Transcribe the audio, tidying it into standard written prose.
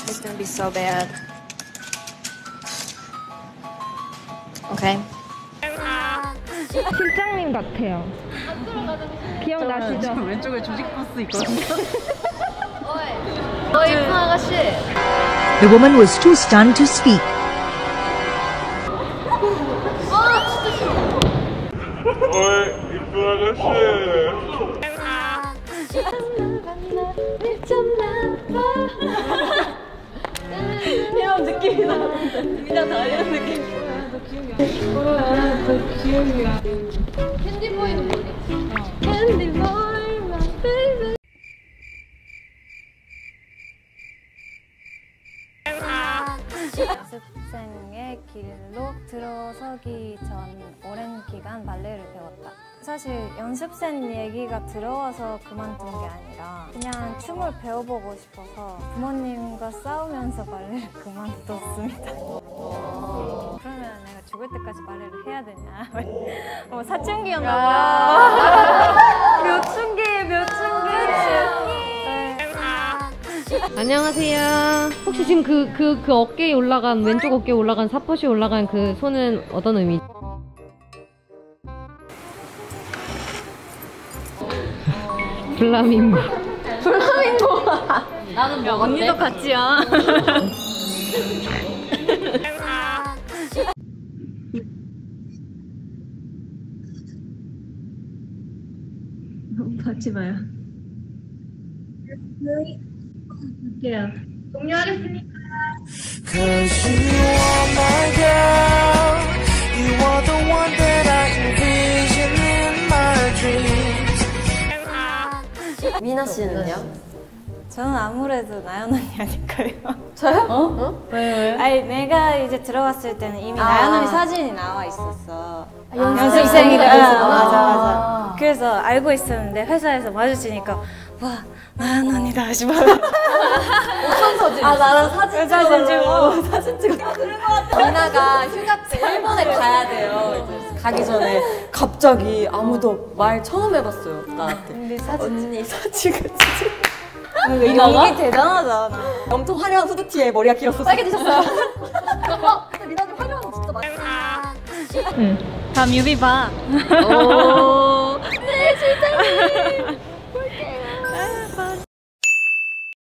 It's gonna be so bad. Okay. 실장님 같아요. 기억나시죠? 왼쪽에 조직 버스 있거든요. 이쁜 아가씨. The woman was too stunned to speak. 이쁜 아가씨. 이런 느낌이 나는데 그냥 다 이런 느낌. 너 기억이야. 캔디보이 뭐지? 캔디보이 my baby. 연습생의 길로 들어서기 전 오랜 기간 발레를 배웠다. 사실 연습생 얘기가 들어와서 그만둔 게 아니라 그냥 춤을 배워보고 싶어서 부모님과 싸우면서 발레를 그만뒀습니다. 그러면 내가 죽을 때까지 발레를 해야 되냐? 사춘기였나 봐요. 몇 춘기. 안녕하세요. 혹시 지금 그 어깨에 올라간, 왼쪽 어깨에 올라간, 사포시 올라간 그 손은 어떤 의미죠? 플라밍고. 나는 뭐 언니도 같이야. 받지 마요. 할게요. 종료하겠습니다. Cause you are my girl. You are the one that I envision in my dreams. 미나 씨는요? 저는 아무래도 나연 언니 아닐까요? 저요? 왜? 아니 내가 이제 들어갔을 때는 이미 나연 언니 사진이 나와 있었어. 연습생이라 연습생이라. 맞아. 그래서 알고 있었는데 회사에서 마주치니까 와 나연 언니다 싶어. 어떤 사진? 나랑 사진 찍어. 미나가 휴가 때 일본에 가야 돼요. 이제 가기 전에 갑자기 아무도 말 처음 해봤어요 나한테. 근데 사진 언니 사진을 찍. 이게 대단하다. 엄청 화려한 후드티에 머리가 길었어. 빨개지셨어요. 근데 미나님 화려한 거 진짜 많이. 다 뮤비 봐. 오. 네 실장님.